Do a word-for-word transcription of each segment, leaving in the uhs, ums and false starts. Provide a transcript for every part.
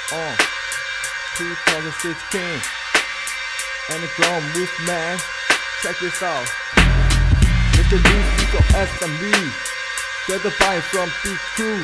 on twenty sixteen and the ground movement. Check this out. Mister Lucy from S M B, certified from B Crew,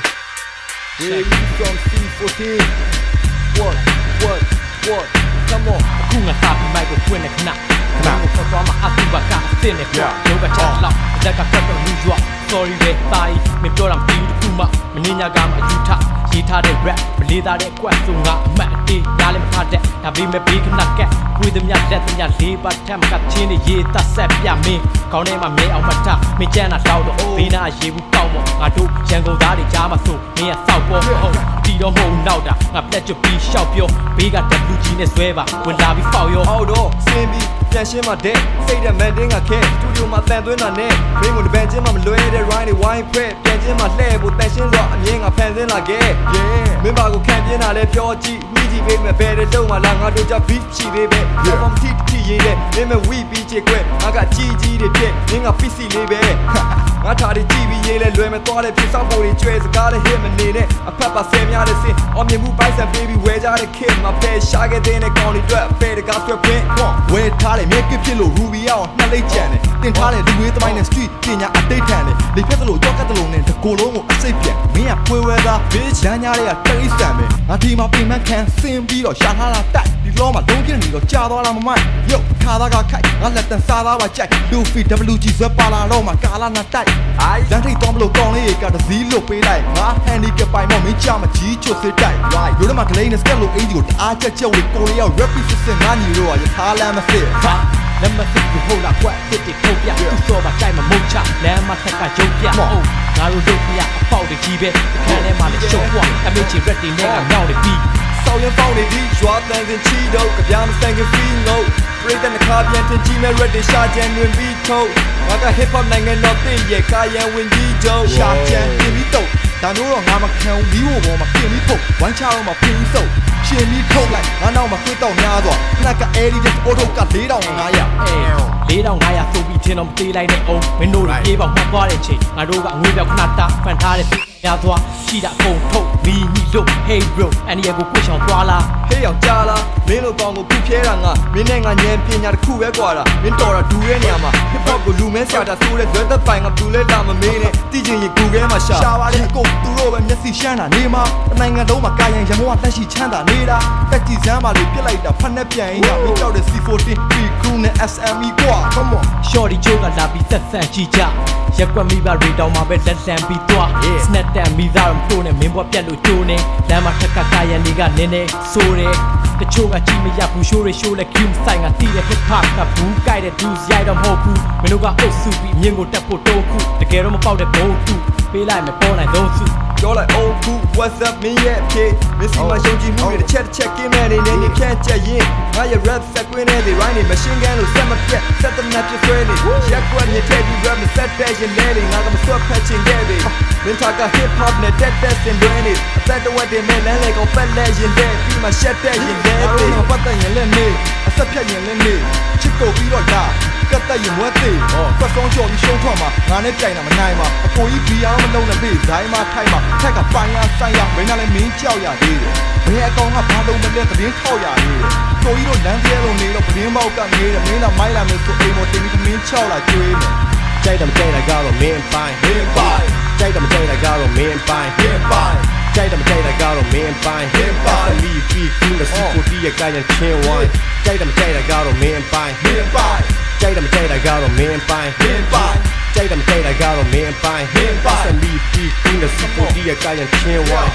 Willie from C fourteen. What, what, what? Come on. အခုငါစာပြီးမိုက်ကိုဖွင့်နေခဏခဏကိုခေါ်သွားမှာအတူပါကအစ်စ်နဲ့ပြောယောဂချက်လောက်ဇက်ကကွက်တော့ New York sorry ပဲတာကြီးမပြောတာမပြီးဘူးတခုမှမင်းညာကမှအယူထရေးထားတဲ့ rap မလေးသားတဲ့ကွက်ဆိုငါအမှတ်အတေးရားလည်းမထားတဲ့ဒါပေမဲ့ဘေးခဏကက်ကိုယ်သမျှလက်သမျှလေးပါထက်မကချင်းတွေရေးသက်ဆက်ပြမင်းခေါင်းထဲမှာမဲအောင်မထမင်းကျန်းတာတောက်တော့ဘေးနာရေဘူးတောက်မော်ငါတို့ရန်ကုန်သားတွေကြားမှာဆိုမင်းကစောက်ပေါ်ဟုတ်တီတော့မဟုတ်နောက်တာငါပြက်ကျွတ်ပြီးရှောက်ပြောဘေးက W G နဲ့ဆွဲပါဝင်လာပြီးဖောက်ရောဟုတ်တော့စင်းပြီးပြန်ရှင်းမှာတဲ့စိတ်တဲ့မန်တင်းကခဲစတူဒီယိုမှာတန်သွင်းတာနဲ့မင်းကိုတပန်ချင်းမှာမလွဲတဲ့ rhyme တွေ wine ဖက်ပြန်ချင်းမှာလှဲ့ဖို့တန်ရှင်းစွာအမြင်ကဖန်ဆင်းလာခဲ့ yeah မင်းပါကိုခံပြင်းတာလဲပြောကြည့်မိကြည့်ပေးမယ်ဘယ်တဲ့လုံးမှာလာငါတို့ကြ beat ရှိသေးပဲ from T T ရေးတဲ့မင်းမဝီပြီးချေကွဲငါကကြီးကြီးတွေဖြစ်မင်းက P C လေးပဲငါထားတွေကြည့်ပြီးရေးလဲလွယ်မသွားတဲ့ဖြစ်ဆောင်ဖို့တွေကျွဲစကားလေး hit မနေနဲ့အဖက်ပါဆယ်များတဲ့စင်အောင်မြင်မှုပိုက်ဆံပေးပြီးဝဲကြတဲ့ kid မှာပဲရှာခဲ့တဲ့ကောင်းတွေအတွက်ပဲတကားဆွဲပင်းဝဲထားတယ်မြေကဖြစ်လို့ Ruby အောင်နှလိတ်ကြံတယ်တင်ထားတဲ့လူဝေးသမိုင်းနဲ့ street ပညာအတိတ်ထန်တယ်လေဖြတ်သလိုကြောက်ကတ်သလိုနဲ့တကိုယ်လုံးကိုအစိတ်ပြန်မင်းကပွဲဝဲသား bitch လမ်းညာတွေကတိတ်ဆန်ပဲငါဒီမှာပြင်မှန်းခံဆင်းပြီးတော့ရှာထားတာတိုက်ဒီလောမှာလုံးပြနေတော့ကြာသွားလားမမိုက်ရုပ်ခါသားကခိုက်ငါလက်တန်စားသားပါကြိုက် Luffy W G ဇွဲပါလာတော့မှာကာလာနာတိုက်အိုင်လမ်းထိပ်သွားမလို့ကောင်းလေးကတစည်းလို့ပေးလိုက်ငါ handicap ပိုင်မော့မင်းကြမှာကြီးချွတ်စစ်တိုက် right ရိုးထဲမှာကလေးနဲ့ skate လို့အင်ဂျီကိုတအားချက်ချက်ဝေးကိုရီးယား rap စစ်စစ်ငါညီတို့ကရထားလမ်းမစစ်ဟာလက်မစစ်ဘူးဟုတ်လားကွက်တစ်တစ်ထုတ်ပြသူစောပါကြိုက်မှာမုတ်ချလမ်းမထက်ကရုပ်ပြဟုတ်ငါတို့ရုပ်ပြအပေါက်တွေကြီးပဲအခန်းထဲမှာလည်းရှုံးပွားအမေချီ red တွေနဲ့ကမြောက်နေပြီဆောင်းရင်ပေါက်နေပြီရွာတန်းစင်ချီတော့ကြပြမစံကဖီလို့ပရိသတ်နှခါပြန်တင်ကြီးမဲ့ red တွေရှာကြံတွင်ပြီးထုတ်ငါက hip hop နိုင်ငံတော်တင့်ရဲ့ကာယံဝင်ကြီးချုပ်ရှာကြံတင်ပြီးတော့ဒါမျိုးတော့ငါမခံဘူးမီးဝပေါ်မှာပြင်ပြီးထုတ်ဝမ်းချတော့မှာပြင်ပြီးစုပ်ရှင်ပြီးထုတ်လိုက်ငါနောက်မှာတွေ့တော့များစွာဖလက်က edit auto က၄၅၀၀အဲ၄၅၀၀ဆိုပြီးထင်တော့မသေးလိုက်နဲ့အောင်မင်းတို့ပြေးပေါက်မှတ်သွားတဲ့ချိန်ငါတို့ကအငွေပြောက်ခဏတာဖန်ထားတဲ့များသွားရှိတာအကုန်ထုတ်မီမီလို့ hey bro အန်ဒီယာကိုကိုချောင်သွားလားဟေးအောင်ကြားလားမင်းတို့ကောင်ကိုခုဖြဲတာငါမင်းနဲ့ငါဉာဏ်ပညာတစ်ခုပဲကွာတာမင်းတော်တာဒူရဲ့နေရာမှာ hip hop ကိုလူမဲဆရာတာဆိုးတဲ့ဇွဲသက်ပိုင်ကဘူးလဲလာမမင်းနဲ့တိကျင်ရင်ကူခဲမှာရှာရှာပါလေကိုသူတို့ပဲမျက်စိရှမ်းတာနေမှာတနိုင်ငံလုံးမှာကာယံရမောကလက်ရှိချမ်းသာနေတာတက်ကြည်စမ်းပါလေပြစ်လိုက်တာဖက်နဲ့ပြန်ရင်ရမင်းကြောက်တဲ့ C fourteen B Crew နဲ့ S M E ကွာ come on shorty ချိုးကလာပြီးသက်ဆန်ကြည့်ကြရက်ကွက်မိဘတွေတောင်မှာပဲလက်လန်ပြီးသွား snap တန်မိသားတော့တိုးနေမင်းဘွားပြက်လို့တိုးနေလမ်းမှာထက်ကကာယံတွေကနင်းနေဆိုးတယ်တချို့ကကြည့်မရဘူးရှိုးရရှိုးလဲ cue ဆိုင်ကတီးတဲ့ hip hop ကဘူးကြိုက်တဲ့ dudes ရိုက်တော့မဟုတ်ဘူးမင်းတို့ကအုပ်စုပြီးမြင်ကိုတက်ဖို့တိုးခုတကယ်တော့မပေါက်တဲ့ဘုံတူပေးလိုက်မပေါ်နိုင်တော့စုပြောလိုက် oh cool what's up မင်းရဲ့ဖြစ်မစ္စည်းမရှုံကြည့်မှုတွေတစ်ချက်တစ်ချက်ကင်းမဲ့နေနေနေဖြန့်ချက်ရင်ငါရဲ့ rap ဆက်ကွင်းနဲ့ဒီ rhyme တွေမရှင်းကန်လို့ဆက်မပြတ်ဆက်တနပ်ပြဆွဲနေရက်ကွက်မြစ်ထဲပြီး rap မဆက်တဲ့ရင်လဲလေငါကမစွတ်ဖက်ချင်ခဲ့ပြီမင်းထားက hip hop နဲ့တက်တက်စင်တွဲနေအသက်တဝက်တင်မဲ့လမ်းလေကောင်ပက်လဲရင်တဲ့ပြီးမှရှက်တဲ့ရင်လဲတဲ့ငါပတ်တဲ့ရင်လဲနေအဆက်ဖြတ်ရင်လဲနေချစ်ကိုပြီးတော့လာကတ်တဲ့ရင်မွဲသေးကွက်ဆုံးကြော်ပြီးရှုံးထွက်မှာငါနဲ့ပြိုင်တာမနိုင်မှာအကိုကြီးဘီအောင်မလုံးနဲ့ပြေးဇိုင်းမထိုက်မှာထက်ကပိုင်ရဆိုင်ရမင်းကလည်းမင်းကြောက်ရသေးတယ်ဘယ်အကောင်ကဘာလုံးမလဲသတင်းထောက်ရသေးတယ်ကိုကြီးတို့လမ်းကျဲလုံးနေတော့သတင်းပေါက်ကနေတယ်မင်းကမိုင်းလာမယ်ဆိုအိမ်မတင်ပြီးမင်းချောက်လာကျွေးမယ်ကြိုက်တယ်မကြိုက်တာကတော့မင်းပိုင်မင်းပိုင်ကြိုက်တယ်မကြိုက်တာကတော့မင်းပိုင်မင်းပိုင်ကြိုက်တယ်မကြိုက်တာကတော့မင်းပိုင်မင်းပိုင်လီပြီးကူးတဲ့စီကိုတီးရကရင်ချင်းဝိုင်းကြိုက်တယ်မကြိုက်တာကတော့မင်းပိုင်မင်းပိုင်ကြိုက်တယ်မကြိုက်တာကတော့မင်းပိုင်မင်းပိုင်ကြိုက်တယ်မကြိုက်တာကတော့မင်းပိုင်မင်းပိုင်လီပြီးကူးတဲ့စီကိုတီးရကရင်ချင်းဝိုင်း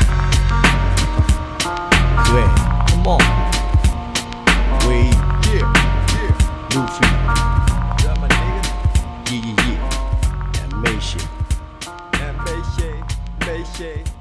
Yeah, come on. Wait, yeah, yeah. Luffy. Yeah, my nigga. Yeah, yeah, yeah. That make shit. That make shit. Make shit.